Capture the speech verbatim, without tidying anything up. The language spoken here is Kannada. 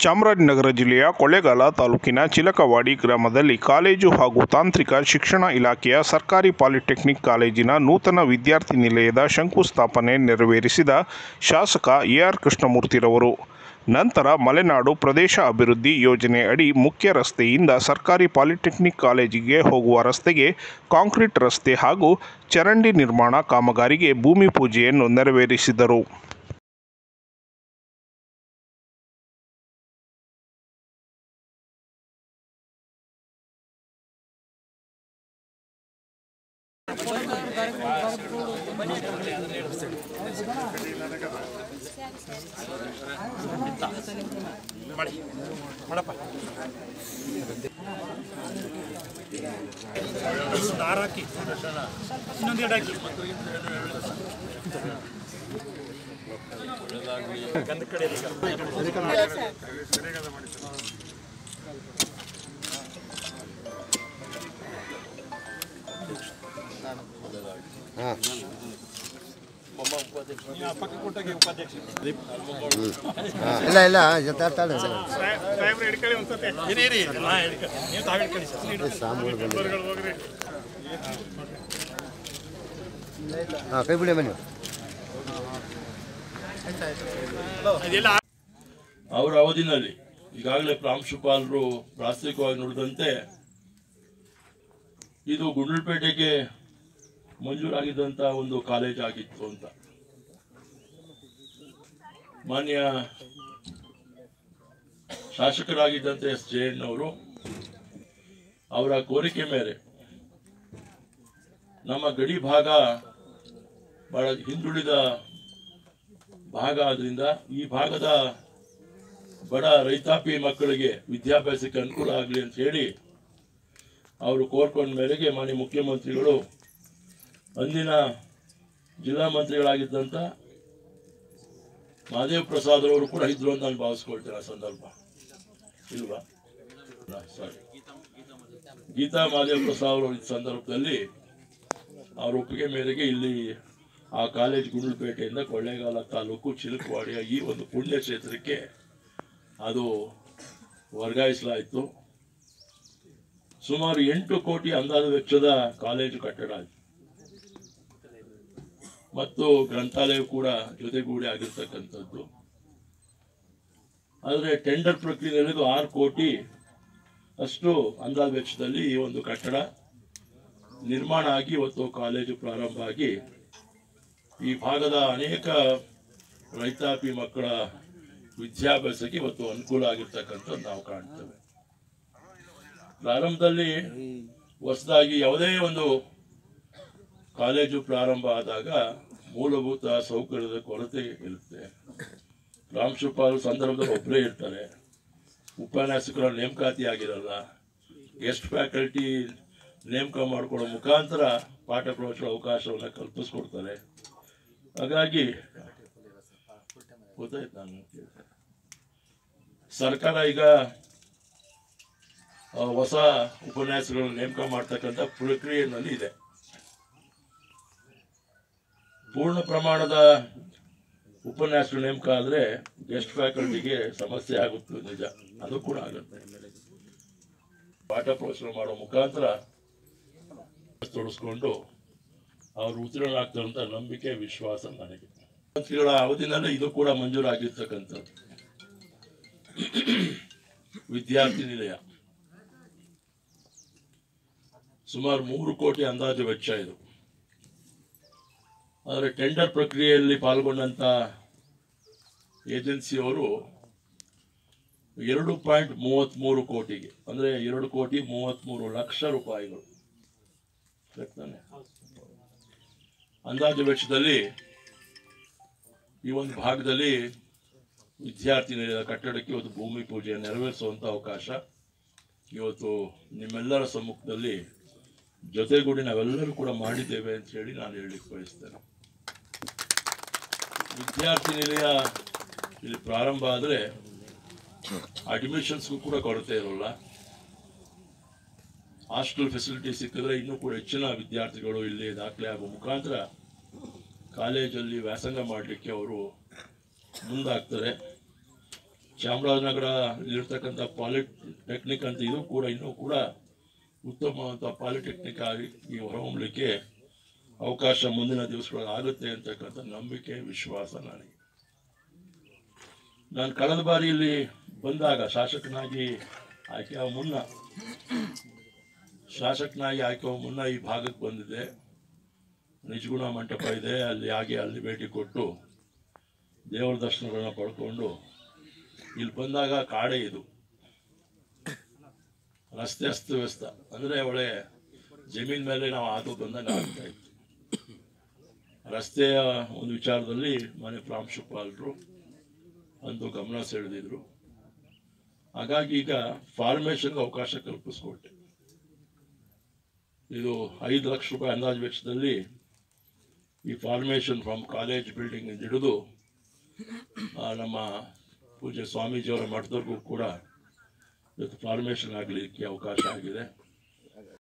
ಚಾಮರಾಜನಗರ ಜಿಲ್ಲೆಯ ಕೊಳ್ಳೇಗಾಲ ತಾಲೂಕಿನ ಚಿಲಕವಾಡಿ ಗ್ರಾಮದಲ್ಲಿ ಕಾಲೇಜು ಹಾಗೂ ತಾಂತ್ರಿಕ ಶಿಕ್ಷಣ ಇಲಾಖೆಯ ಸರ್ಕಾರಿ ಪಾಲಿಟೆಕ್ನಿಕ್ ಕಾಲೇಜಿನ ನೂತನ ವಿದ್ಯಾರ್ಥಿ ನಿಲಯದ ಶಂಕುಸ್ಥಾಪನೆ ನೆರವೇರಿಸಿದ ಶಾಸಕ ಎ ಆರ್ ಕೃಷ್ಣಮೂರ್ತಿರವರು. ನಂತರ ಮಲೆನಾಡು ಪ್ರದೇಶ ಅಭಿವೃದ್ಧಿ ಯೋಜನೆ ಅಡಿ ಮುಖ್ಯ ರಸ್ತೆಯಿಂದ ಸರ್ಕಾರಿ ಪಾಲಿಟೆಕ್ನಿಕ್ ಕಾಲೇಜಿಗೆ ಹೋಗುವ ರಸ್ತೆಗೆ ಕಾಂಕ್ರೀಟ್ ರಸ್ತೆ ಹಾಗೂ ಚರಂಡಿ ನಿರ್ಮಾಣ ಕಾಮಗಾರಿಗೆ ಭೂಮಿ ಪೂಜೆಯನ್ನು ನೆರವೇರಿಸಿದರು. ಇಲ್ಲ ಇಲ್ಲ ಕೈ ಬಿಡಿ ಬನ್ನಿ. ಅವರ ಅವಧಿನಲ್ಲಿ ಈಗಾಗಲೇ ಪ್ರಾಂಶುಪಾಲರು ಪ್ರಾಸ್ತಾವಿಕವಾಗಿ ನುಡಿದಂತೆ ಇದು ಗುಂಡ್ಲುಪೇಟೆಗೆ ಮಂಜೂರಾಗಿದ್ದಂಥ ಒಂದು ಕಾಲೇಜ್ ಆಗಿತ್ತು ಅಂತ. ಮಾನ್ಯ ಶಾಸಕರಾಗಿದ್ದಂತೆ ಎಸ್ ಜಯಣ್ಣವರು ಅವರ ಕೋರಿಕೆ ಮೇರೆ ನಮ್ಮ ಗಡಿ ಭಾಗ ಬಹಳ ಹಿಂದುಳಿದ ಭಾಗ ಆದ್ರಿಂದ ಈ ಭಾಗದ ಬಡ ರೈತಾಪಿ ಮಕ್ಕಳಿಗೆ ವಿದ್ಯಾಭ್ಯಾಸಕ್ಕೆ ಅನುಕೂಲ ಆಗಲಿ ಅಂತ ಹೇಳಿ ಅವರು ಕೋರ್ಕೊಂಡ ಮೇರೆಗೆ ಮಾನ್ಯ ಮುಖ್ಯಮಂತ್ರಿಗಳು ಅಂದಿನ ಜಿಲ್ಲಾ ಮಂತ್ರಿಗಳಾಗಿದ್ದಂಥ ಮಹದೇವ್ ಪ್ರಸಾದ್ ಅವರು ಕೂಡ ಇದ್ರು ಅಂತ ನಾನು ಭಾವಿಸ್ಕೊಳ್ತೇನೆ. ಆ ಸಂದರ್ಭ ಇಲ್ವಾ? ಸಾರಿ, ಗೀತಾ ಮಹದೇವ್ ಪ್ರಸಾದ್ ಅವರು ಇದ್ದ ಸಂದರ್ಭದಲ್ಲಿ ಅವರ ಒಪ್ಪಿಗೆ ಮೇರೆಗೆ ಇಲ್ಲಿ ಆ ಕಾಲೇಜ್ ಗುಂಡ್ಲುಪೇಟೆಯಿಂದ ಕೊಳ್ಳೇಗಾಲ ತಾಲೂಕು ಚಿಲಕವಾಡಿಯ ಈ ಒಂದು ಪುಣ್ಯ ಕ್ಷೇತ್ರಕ್ಕೆ ಅದು ವರ್ಗಾಯಿಸಲಾಯಿತು. ಸುಮಾರು ಎಂಟು ಕೋಟಿ ಅಂದಾಜು ವೆಚ್ಚದ ಕಾಲೇಜು ಕಟ್ಟಡ ಮತ್ತು ಗ್ರಂಥಾಲಯ ಕೂಡ ಜೊತೆಗೂಡಿ ಆಗಿರ್ತಕ್ಕಂಥದ್ದು. ಆದರೆ ಟೆಂಡರ್ ಪ್ರಕ್ರಿಯೆಯಲ್ಲಿ ಆರು ಕೋಟಿ ಅಷ್ಟು ಅಂದಾಜು ವೆಚ್ಚದಲ್ಲಿ ಈ ಒಂದು ಕಟ್ಟಡ ನಿರ್ಮಾಣ ಆಗಿ ಇವತ್ತು ಕಾಲೇಜು ಪ್ರಾರಂಭ ಆಗಿ ಈ ಭಾಗದ ಅನೇಕ ರೈತಾಪಿ ಮಕ್ಕಳ ವಿದ್ಯಾಭ್ಯಾಸಕ್ಕೆ ಇವತ್ತು ಅನುಕೂಲ ಆಗಿರ್ತಕ್ಕಂಥದ್ದು ನಾವು ಕಾಣ್ತೇವೆ. ಪ್ರಾರಂಭದಲ್ಲಿ ಹೊಸದಾಗಿ ಯಾವುದೇ ಒಂದು ಕಾಲೇಜು ಪ್ರಾರಂಭ ಆದಾಗ ಮೂಲಭೂತ ಸೌಕರ್ಯದ ಕೊರತೆ ಇರುತ್ತೆ. ಪ್ರಾಂಶುಪಾಲರು ಸಂದರ್ಭದಲ್ಲಿ ಒಬ್ಬರೇ ಇರ್ತಾರೆ, ಉಪನ್ಯಾಸಕರ ನೇಮಕಾತಿ ಆಗಿರಲ್ಲ, ಗೆಸ್ಟ್ ಫ್ಯಾಕಲ್ಟಿ ನೇಮಕ ಮಾಡಿಕೊಳ್ಳೋ ಮುಖಾಂತರ ಪಾಠ ಪ್ರವಚನ ಅವಕಾಶವನ್ನು ಕಲ್ಪಿಸ್ಕೊಡ್ತಾರೆ. ಹಾಗಾಗಿ ಗೊತ್ತಾಯ್ತು, ನಾನು ಸರ್ಕಾರ ಈಗ ಹೊಸ ಉಪನ್ಯಾಸಗಳನ್ನು ನೇಮಕ ಮಾಡ್ತಕ್ಕಂಥ ಪ್ರಕ್ರಿಯೆಯಲ್ಲಿ ಇದೆ. ಪೂರ್ಣ ಪ್ರಮಾಣದ ಉಪನ್ಯಾಸಗಳು ನೇಮಕ ಆದರೆ ಗೆಸ್ಟ್ ಫ್ಯಾಕಲ್ಟಿಗೆ ಸಮಸ್ಯೆ ಆಗುತ್ತೆ, ನಿಜ, ಅದು ಕೂಡ ಆಗುತ್ತೆ. ಪಾಠ ಪ್ರವಚನ ಮಾಡೋ ಮುಖಾಂತರ ತೊಡಸ್ಕೊಂಡು ಅವರು ಉತ್ತೀರ್ಣರಾಗ್ತಾರಂತ ನಂಬಿಕೆ ವಿಶ್ವಾಸ ನನಗೆ. ಮಂತ್ರಿಗಳ ಅವಧಿನಲ್ಲಿ ಇದು ಕೂಡ ಮಂಜೂರಾಗಿರ್ತಕ್ಕಂಥದ್ದು ವಿದ್ಯಾರ್ಥಿ ನಿಲಯ. ಸುಮಾರು ಮೂರು ಕೋಟಿ ಅಂದಾಜು ವೆಚ್ಚ ಇದು. ಆದರೆ ಟೆಂಡರ್ ಪ್ರಕ್ರಿಯೆಯಲ್ಲಿ ಪಾಲ್ಗೊಂಡಂತ ಏಜೆನ್ಸಿಯವರು ಎರಡು ಪಾಯಿಂಟ್ ಮೂವತ್ತ್ ಮೂರು ಕೋಟಿಗೆ ಅಂದ್ರೆ ಎರಡು ಕೋಟಿ ಮೂವತ್ತ್ ಮೂರು ಲಕ್ಷ ರೂಪಾಯಿಗಳು ಅಂದಾಜು ವೆಚ್ಚದಲ್ಲಿ ಈ ಒಂದು ಭಾಗದಲ್ಲಿ ವಿದ್ಯಾರ್ಥಿ ನಿಲಯದ ಕಟ್ಟಡಕ್ಕೆ ಇವತ್ತು ಭೂಮಿ ಪೂಜೆ ನೆರವೇರಿಸುವಂತ ಅವಕಾಶ ಇವತ್ತು ನಿಮ್ಮೆಲ್ಲರ ಸಮ್ಮುಖದಲ್ಲಿ ಜೊತೆಗೂಡಿ ನಾವೆಲ್ಲರೂ ಕೂಡ ಮಾಡಿದ್ದೇವೆ ಅಂತ ಹೇಳಿ ನಾನು ಹೇಳಲಿಕ್ಕೆ ಬಯಸ್ತೇನೆ. ವಿದ್ಯಾರ್ಥಿ ನಿಲಯ ಇಲ್ಲಿ ಪ್ರಾರಂಭ ಆದರೆ ಅಡ್ಮಿಷನ್ಸ್ಗೂ ಕೂಡ ಕೊರತೆ ಇರೋಲ್ಲ. ಹಾಸ್ಟೆಲ್ ಫೆಸಿಲಿಟಿ ಸಿಕ್ಕಿದ್ರೆ ಇನ್ನೂ ಕೂಡ ಹೆಚ್ಚಿನ ವಿದ್ಯಾರ್ಥಿಗಳು ಇಲ್ಲಿ ದಾಖಲೆ ಆಗುವ ಮುಖಾಂತರ ಕಾಲೇಜಲ್ಲಿ ವ್ಯಾಸಂಗ ಮಾಡಲಿಕ್ಕೆ ಅವರು ಮುಂದಾಗ್ತಾರೆ. ಚಾಮರಾಜನಗರ ಇರ್ತಕ್ಕಂಥ ಪಾಲಿಟೆಕ್ನಿಕ್ ಅಂತ ಇದು ಕೂಡ ಇನ್ನೂ ಕೂಡ ಉತ್ತಮವಾದ ಪಾಲಿಟೆಕ್ನಿಕ್ ಆಗಿ ಈ ಹೊರಹೊಮ್ಮಲಿಕ್ಕೆ ಅವಕಾಶ ಮುಂದಿನ ದಿವಸಗಳಲ್ಲಿ ಆಗುತ್ತೆ ಅಂತಕ್ಕಂಥ ನಂಬಿಕೆ ವಿಶ್ವಾಸ ನನಗೆ. ನಾನು ಕಳೆದ ಬಾರಿ ಇಲ್ಲಿ ಬಂದಾಗ ಶಾಸಕನಾಗಿ ಆಯ್ಕೆ ಮುನ್ನ ಶಾಸಕನಾಗಿ ಆಯ್ಕೆ ಮುನ್ನ ಈ ಭಾಗಕ್ಕೆ ಬಂದಿದ್ದೆ. ನಿಜಗುಣ ಮಂಟಪ ಇದೆ, ಅಲ್ಲಿ ಹಾಗೆ ಅಲ್ಲಿ ಭೇಟಿ ಕೊಟ್ಟು ದೇವರ ದರ್ಶನಗಳನ್ನ ಪಡ್ಕೊಂಡು ಇಲ್ಲಿ ಬಂದಾಗ ಕಾಡೇ ಇದು, ರಸ್ತೆ ಅಸ್ತವ್ಯಸ್ತ, ಅಂದರೆ ಒಳ್ಳೆ ಜಮೀನ್ ಮೇಲೆ ನಾವು ಹಾದು ಬಂದಾಗ ಆಗ್ತಾ ಇತ್ತು. ರಸ್ತೆಯ ಒಂದು ವಿಚಾರದಲ್ಲಿ ಮನೆ ಪ್ರಾಂಶುಪಾಲರು ಒಂದು ಗಮನ ಸೆಳೆದಿದ್ರು. ಹಾಗಾಗಿ ಈಗ ಫಾರ್ಮೇಶನ್ಗೆ ಅವಕಾಶ ಕಲ್ಪಿಸ್ಕೊಟ್ಟೆ. ಇದು ಐದು ಲಕ್ಷ ರೂಪಾಯಿ ಅಂದಾಜು ವೆಚ್ಚದಲ್ಲಿ ಈ ಫಾರ್ಮೇಶನ್ ಫ್ರಮ್ ಕಾಲೇಜ್ ಬಿಲ್ಡಿಂಗ್ ಹಿಡಿದು ನಮ್ಮ ಪೂಜ್ಯ ಸ್ವಾಮೀಜಿಯವರ ಮಠದವರೆಗೂ ಕೂಡ ಇವತ್ತು ಫಾರ್ಮೇಶನ್ ಆಗಲಿಕ್ಕೆ ಅವಕಾಶ ಆಗಿದೆ.